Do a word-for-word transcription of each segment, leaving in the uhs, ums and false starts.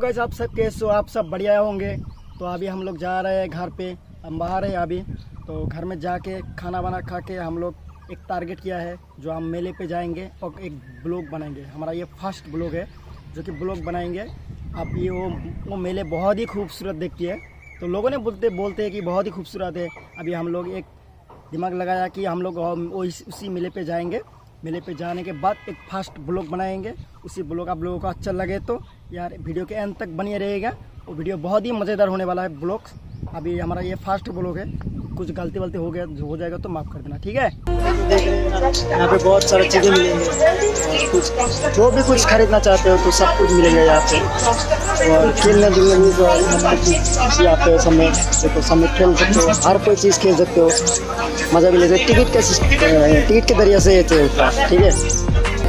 Guys आप सब कैसे हो? आप सब बढ़िया होंगे। तो अभी हम लोग जा रहे हैं घर पे, हम बाहर हैं अभी। तो घर में जाके खाना वाना खा के हम लोग एक टारगेट किया है जो हम मेले पे जाएंगे और एक ब्लॉग बनाएंगे। हमारा ये फर्स्ट ब्लॉग है जो कि ब्लॉग बनाएंगे। अब ये वो वो मेले बहुत ही खूबसूरत दिखती है, तो लोगों ने बोलते बोलते हैं कि बहुत ही खूबसूरत है। अभी हम लोग एक दिमाग लगाया कि हम लोग वो उसी मेले पे जाएंगे। मेले पे जाने के बाद एक फास्ट ब्लॉग बनाएंगे। उसी ब्लॉग आप लोगों को अच्छा लगे तो यार वीडियो के अंत तक बने रहेगा। वो वीडियो बहुत ही मज़ेदार होने वाला है ब्लॉग। अभी हमारा ये फास्ट ब्लॉग है, कुछ गलती वलती हो गया हो जाएगा तो माफ़ कर देना, ठीक है। यहाँ पे बहुत सारी चीज़ें मिलेंगी, कुछ जो भी कुछ खरीदना चाहते हो तो सब कुछ मिलेगा यहाँ पे। और खेलने दुनिया में जो यहाँ पे सब में देखो, सब में खेल सकते हो, हर कोई चीज़ खेल सकते हो, मज़ा भी ले सकते हो। टिकट के टिकट के जरिए से ये होता है, ठीक है।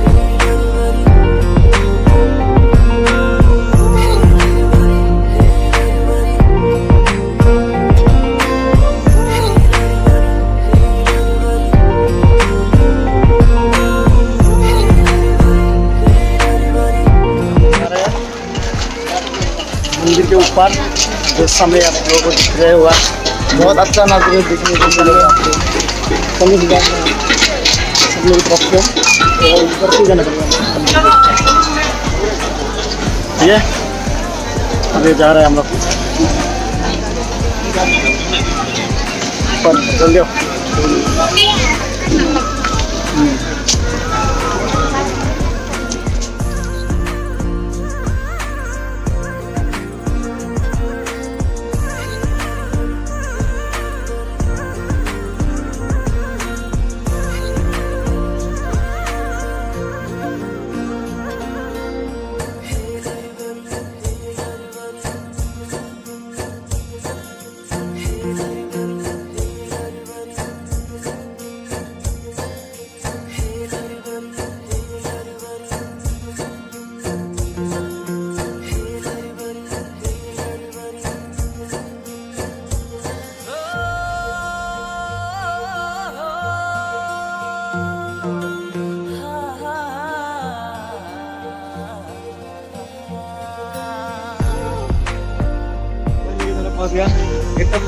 मंदिर के ऊपर जो समय आप लोगों को दिख रहे हुआ, बहुत अच्छा नज़ारा दिखने को मिलेगा आपको। समझ गए सब लोग पक्के और ऊपर से जाना पड़ेगा। ये अभी जा रहे हैं हम लोग ऊपर, चल जाओ। पहुंच गया एकदम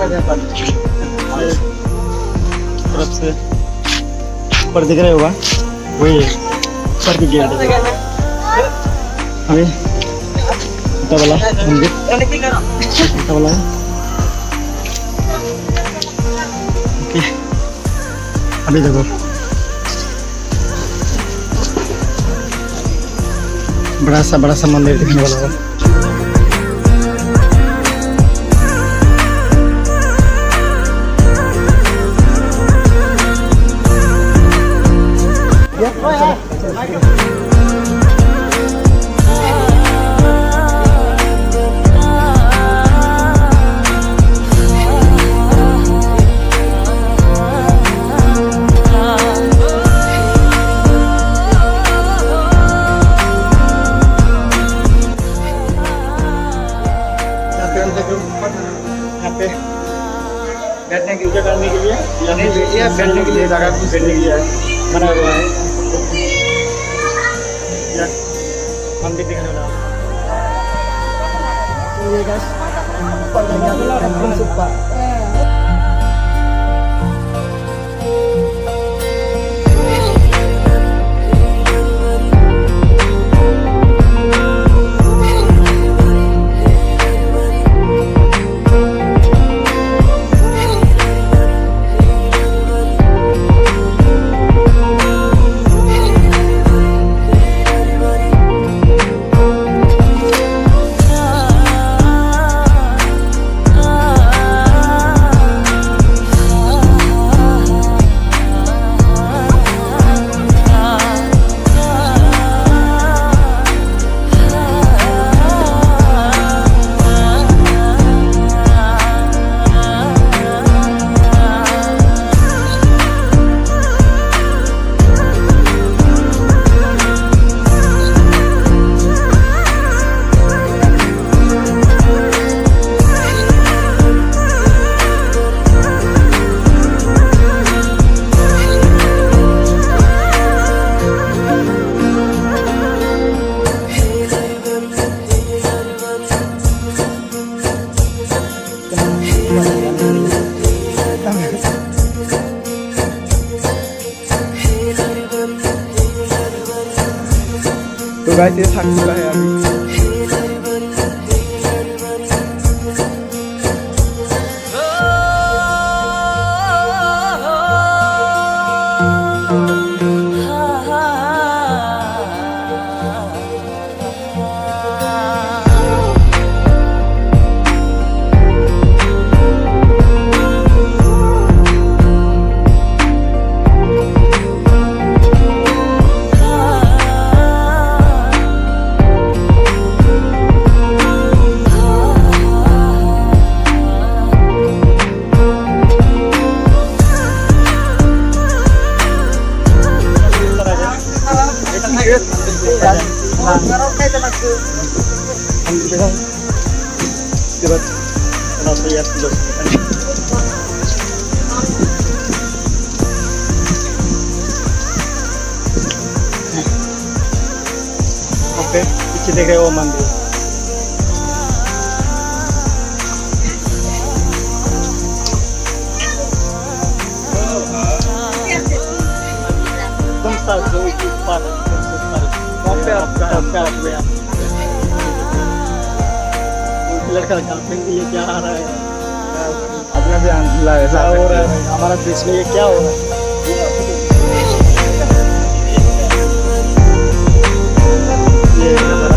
तरफ से ऊपर दिख रहे होगा, वही ऊपर की गेट है। अभी वाला मंदिर वाला है। ओके, अभी देखो बड़ा सा बड़ा सा मंदिर दिखने वाला है। यहाँ पे बैठने की जगह करने के लिए नहीं बैठिए, बैठने के लिए जगह बैठने के लिए बना हुआ है। मंदिर दिखने वाला तो गाइस ये थक चुका है अभी। ओके, पीछे देख रहे हो मंदिर। तुम साथ जो इस पार वहाँ पे आप प्यार हुए आप लड़का गर्लफ्रेंड के लिए क्या आ रहा है? अपना ध्यान दिलाए क्या हो रहा है हमारा देश में? ये क्या हो रहा है? ये हमारा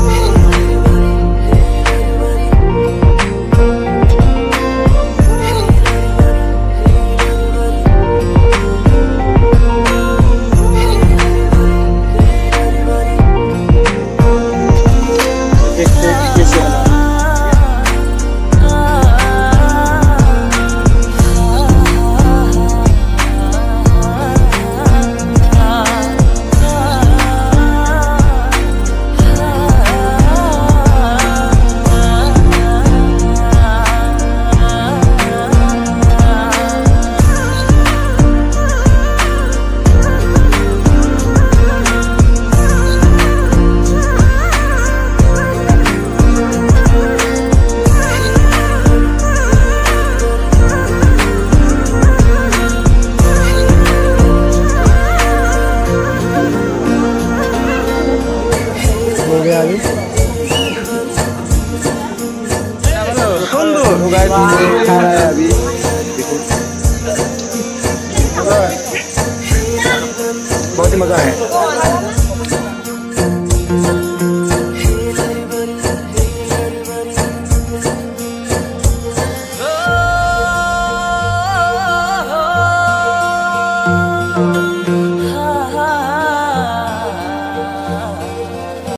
खा रहा है अभी। बहुत ही मजा है।